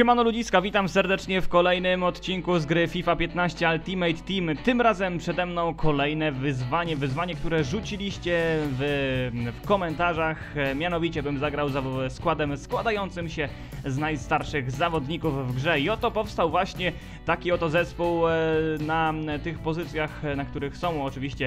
Siemano ludziska, witam serdecznie w kolejnym odcinku z gry FIFA 15 Ultimate Team. Tym razem przede mną kolejne wyzwanie, które rzuciliście w komentarzach. Mianowicie bym zagrał składem składającym się z najstarszych zawodników w grze. I oto powstał właśnie taki oto zespół na tych pozycjach, na których są oczywiście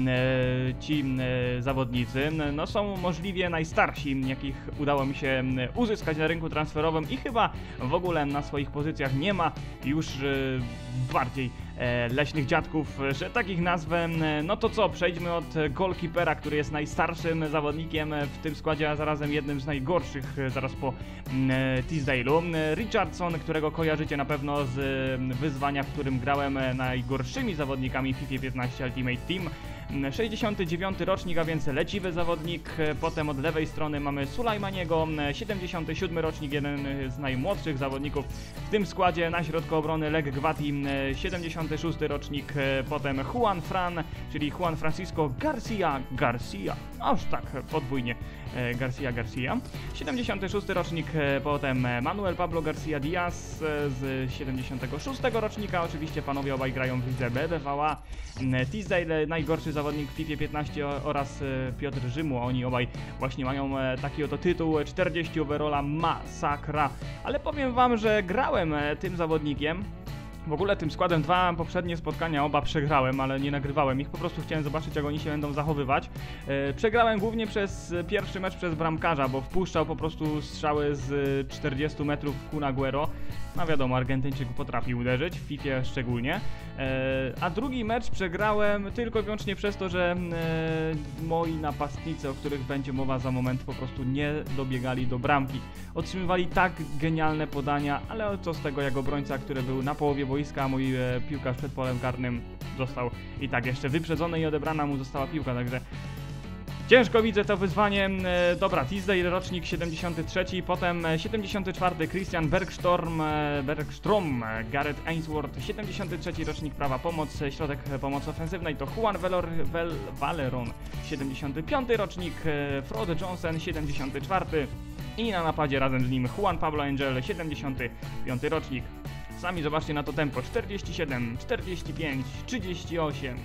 ci zawodnicy. No są możliwie najstarsi, jakich udało mi się uzyskać na rynku transferowym i chyba w ogóle na swoich pozycjach nie ma już bardziej leśnych dziadków, że takich nazwę. No to co, przejdźmy od goalkeepera, który jest najstarszym zawodnikiem w tym składzie, a zarazem jednym z najgorszych zaraz po Teasdale'u. Richardson, którego kojarzycie na pewno z wyzwania, w którym grałem najgorszymi zawodnikami w FIFA 15 Ultimate Team. 69 rocznik, a więc leciwy zawodnik. Potem od lewej strony mamy Sulajmaniego, 77 rocznik, jeden z najmłodszych zawodników w tym składzie. Na środku obrony Leg Gwati, 76 rocznik. Potem Juan Fran, czyli Juan Francisco Garcia, aż tak podwójnie Garcia. 76 rocznik, potem Manuel Pablo Garcia Diaz z 76 rocznika. Oczywiście panowie obaj grają w lidze BBVA. Teasdale, najgorszy zawodnik w FIFA 15 oraz Piotr Rzymu. Oni obaj właśnie mają taki oto tytuł 40 overalla masakra. Ale powiem wam, że grałem tym zawodnikiem. W ogóle tym składem dwa poprzednie spotkania oba przegrałem, ale nie nagrywałem ich, po prostu chciałem zobaczyć, jak oni się będą zachowywać. Przegrałem głównie przez pierwszy mecz przez bramkarza, bo wpuszczał po prostu strzały z 40 metrów Kun Agüero. No wiadomo, Argentyńczyk potrafi uderzyć, w FIFA szczególnie. A drugi mecz przegrałem tylko i wyłącznie przez to, że moi napastnicy, o których będzie mowa za moment, po prostu nie dobiegali do bramki. Otrzymywali tak genialne podania, ale co z tego, jak obrońca, który był na połowie boiska, a mój piłkarz przed polem karnym został i tak jeszcze wyprzedzony i odebrana mu została piłka, także ciężko widzę to wyzwanie. Dobra, Teasdale, rocznik 73, potem 74, Christian Bergstrom, Gareth Ainsworth, 73 rocznik, prawa pomoc, środek pomocy ofensywnej to Juan Valeron, 75 rocznik, Frode Johnson, 74 i na napadzie razem z nim Juan Pablo Angel, 75 rocznik. Sami zobaczcie na to tempo, 47, 45, 38.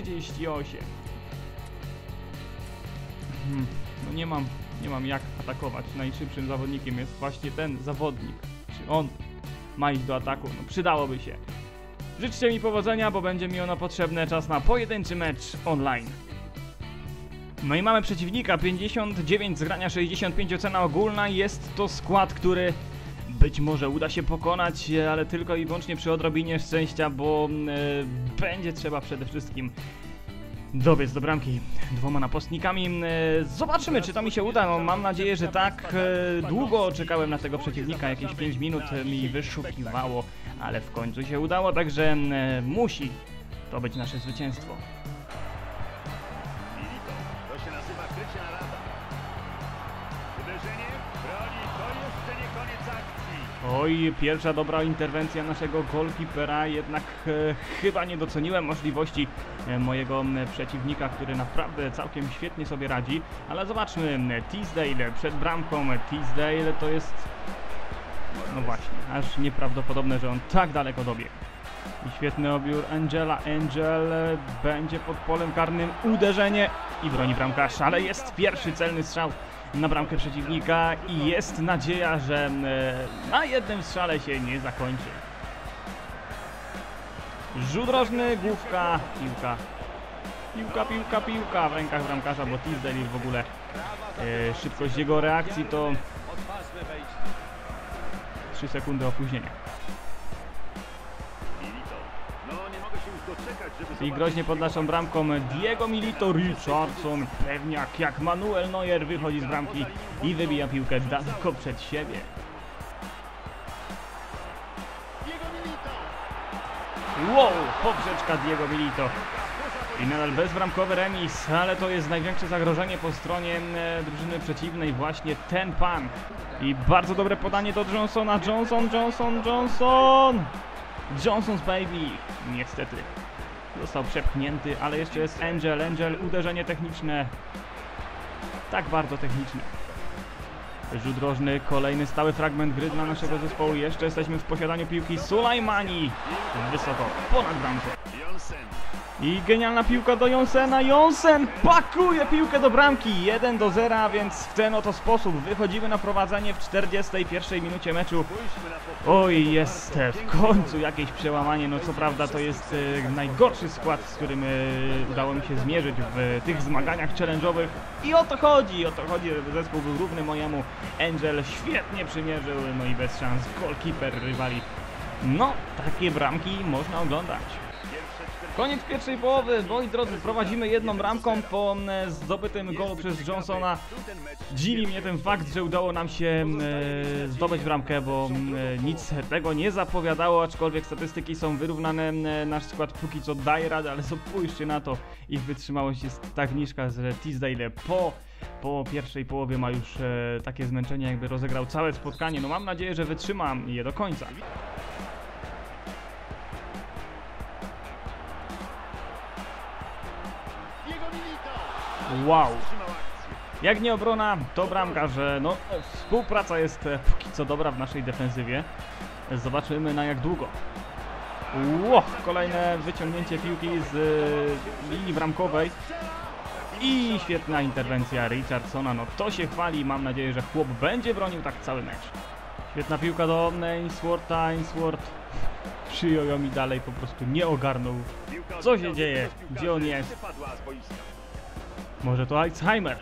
No nie mam jak atakować. Najszybszym zawodnikiem jest właśnie ten zawodnik. Czy on ma iść do ataku? No przydałoby się. Życzcie mi powodzenia, bo będzie mi ono potrzebne. Czas na pojedynczy mecz online. No i mamy przeciwnika, 59 z grania, 65 ocena ogólna. Jest to skład, który być może uda się pokonać, ale tylko i wyłącznie przy odrobinie szczęścia, bo będzie trzeba przede wszystkim dobiec do bramki dwoma napastnikami. Zobaczymy, czy to mi się uda. No, mam nadzieję, że tak. Długo czekałem na tego przeciwnika, jakieś 5 minut mi wyszukiwało, ale w końcu się udało, także musi to być nasze zwycięstwo. To się nazywa krycie na lata. Uderzenie broni, to jeszcze nie koniec akcji. Oj, pierwsza dobra interwencja naszego goalkeepera, jednak chyba nie doceniłem możliwości mojego przeciwnika, który naprawdę całkiem świetnie sobie radzi. Ale zobaczmy, Teasdale przed bramką. Teasdale to jest, no właśnie, aż nieprawdopodobne, że on tak daleko dobiegł. I świetny obiór Angela. Angel będzie pod polem karnym, uderzenie i broni bramkarz, ale jest pierwszy celny strzał na bramkę przeciwnika i jest nadzieja, że na jednym strzale się nie zakończy. Rzut rożny, główka, piłka w rękach bramkarza, bo Teasdale w ogóle szybkość jego reakcji to 3 sekundy opóźnienia. I groźnie pod naszą bramką Diego Milito. Richardson, pewniak jak Manuel Neuer, wychodzi z bramki i wybija piłkę daleko przed siebie. Wow, poprzeczka Diego Milito. I nadal bezbramkowy remis, ale to jest największe zagrożenie po stronie drużyny przeciwnej, właśnie ten pan. I bardzo dobre podanie do Johnsona. Johnson's baby. Niestety został przepchnięty, ale jeszcze jest Angel, uderzenie techniczne. Tak bardzo techniczne. Rzut rożny, kolejny stały fragment gry dla naszego zespołu. Jeszcze jesteśmy w posiadaniu piłki. Sulajmani wysoko, ponad bramkę. Jonsen. I genialna piłka do Jonsena. Jonsen pakuje piłkę do bramki. 1-0, a więc w ten oto sposób wychodzimy na prowadzenie w 41 minucie meczu. Spójrzmy na powtórkę. Oj, jest w końcu jakieś przełamanie. No co prawda to jest najgorszy skład, z którym udało mi się zmierzyć w tych zmaganiach challenge'owych. I o to chodzi, żeby zespół był równy mojemu. Angel świetnie przymierzył, no i bez szans goalkeeper rywali. No, takie bramki można oglądać. Koniec pierwszej połowy, moi drodzy, prowadzimy jedną bramką po zdobytym golu przez Johnsona. Dziwi mnie ten fakt, że udało nam się zdobyć bramkę, bo nic tego nie zapowiadało, aczkolwiek statystyki są wyrównane. Nasz skład póki co daje radę, ale spójrzcie na to, ich wytrzymałość jest tak niska, że Teasdale po pierwszej połowie ma już takie zmęczenie, jakby rozegrał całe spotkanie. No mam nadzieję, że wytrzyma je do końca. Wow, jak nie obrona, to bramka, że no współpraca jest póki co dobra w naszej defensywie. Zobaczymy na jak długo. Wow, kolejne wyciągnięcie piłki z linii bramkowej. I świetna interwencja Richardsona, no to się chwali, mam nadzieję, że chłop będzie bronił tak cały mecz. Świetna piłka do Ainswortha, Ainsworth przyjął ją i dalej po prostu nie ogarnął, co się dzieje, gdzie on jest. Może to Alzheimer.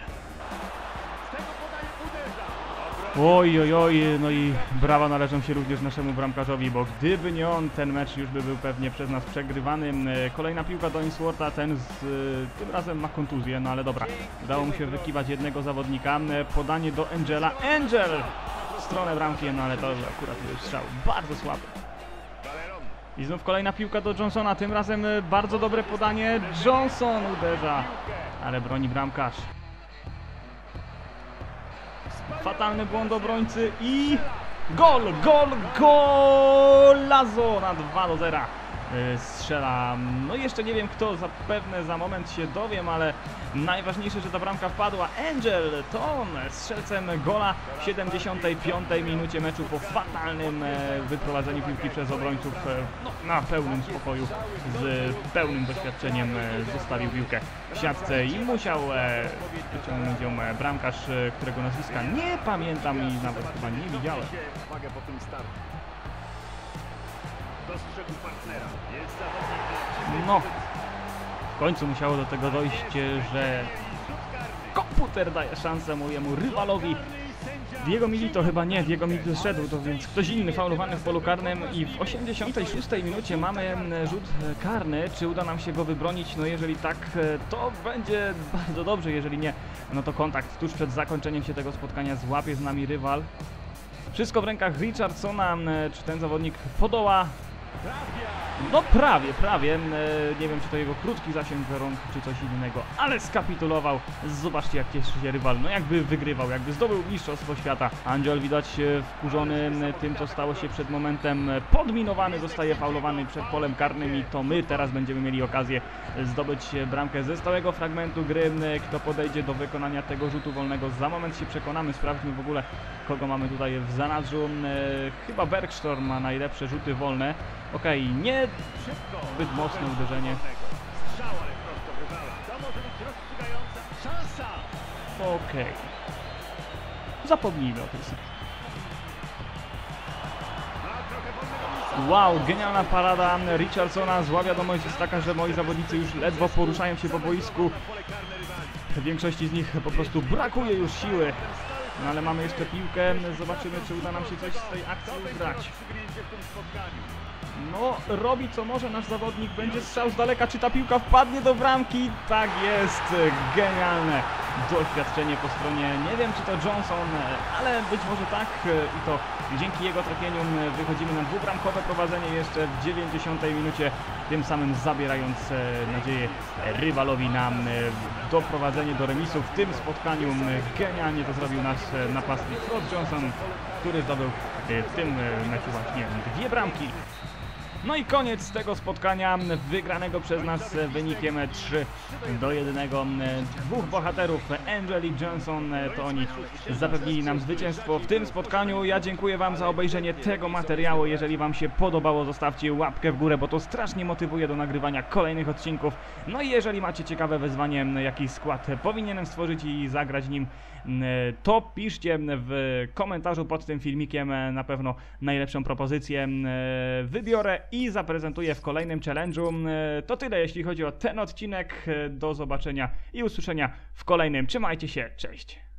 Oj, oj, oj, no i brawa należą się również naszemu bramkarzowi, bo gdyby nie on, ten mecz już by był pewnie przez nas przegrywany. Kolejna piłka do Ainswortha, ten tym razem ma kontuzję, no ale dobra. Udało mu się wykiwać jednego zawodnika. Podanie do Angela. Angel w stronę bramki, no ale to akurat jest strzał bardzo słaby. I znów kolejna piłka do Johnsona, tym razem bardzo dobre podanie. Johnson uderza, ale broni bramkarz. Fatalny błąd obrońcy i golazo na 2-0 strzela. No jeszcze nie wiem kto, zapewne za moment się dowiem, ale najważniejsze, że ta bramka wpadła. Angel to on strzelcem gola w 75 minucie meczu po fatalnym wyprowadzeniu piłki przez obrońców. No, na pełnym spokoju, z pełnym doświadczeniem zostawił piłkę w siatce i musiał wyciągnąć ją bramkarz, którego nazwiska nie pamiętam i nawet chyba nie widziałem. Dostrzegł partnera. Jest No, w końcu musiało do tego dojść, że komputer daje szansę mojemu rywalowi. Diego Milito chyba nie, Diego Milito zszedł, to więc ktoś inny faulowany w polu karnym i w 86 minucie mamy rzut karny. Czy uda nam się go wybronić? No jeżeli tak, to będzie bardzo dobrze, jeżeli nie, no to kontakt tuż przed zakończeniem się tego spotkania złapie z nami rywal. Wszystko w rękach Richardsona, czy ten zawodnik podoła? No prawie, nie wiem czy to jego krótki zasięg rąk, czy coś innego, ale skapitulował. Zobaczcie jak cieszy się rywal, no jakby wygrywał, jakby zdobył mistrzostwo świata. Angel widać wkurzony tym co stało się przed momentem, podminowany, zostaje faulowany przed polem karnym i to my teraz będziemy mieli okazję zdobyć bramkę ze stałego fragmentu gry. Kto podejdzie do wykonania tego rzutu wolnego, za moment się przekonamy, sprawdźmy w ogóle kogo mamy tutaj w zanadrzu. Chyba Bergstrom ma najlepsze rzuty wolne. Okej, nie zbyt mocne uderzenie. Okej. Zapomnijmy o tej sytuacji. Wow, genialna parada Richardsona. Zła wiadomość jest taka, że moi zawodnicy już ledwo poruszają się po boisku. W większości z nich po prostu brakuje już siły. No ale mamy jeszcze piłkę. Zobaczymy, czy uda nam się coś z tej akcji ugrać. No, robi co może nasz zawodnik, będzie strzał z daleka, czy ta piłka wpadnie do bramki? Tak jest, genialne doświadczenie po stronie, nie wiem czy to Johnson, ale być może tak i to dzięki jego trafieniu wychodzimy na dwubramkowe prowadzenie jeszcze w 90 minucie, tym samym zabierając nadzieję rywalowi na doprowadzenie do remisu w tym spotkaniu. Genialnie to zrobił nasz napastnik Frost Johnson, który zdobył w tym meczu właśnie 2 bramki. No i koniec tego spotkania, wygranego przez nas wynikiem 3-1. Dwóch bohaterów, Angel i Johnson, to oni zapewnili nam zwycięstwo w tym spotkaniu. Ja dziękuję wam za obejrzenie tego materiału. Jeżeli wam się podobało, zostawcie łapkę w górę, bo to strasznie motywuje do nagrywania kolejnych odcinków. No i jeżeli macie ciekawe wyzwanie, jaki skład powinienem stworzyć i zagrać nim, to piszcie w komentarzu pod tym filmikiem. Na pewno najlepszą propozycję wybiorę i zaprezentuję w kolejnym challenge'u. To tyle jeśli chodzi o ten odcinek. Do zobaczenia i usłyszenia w kolejnym. Trzymajcie się, cześć!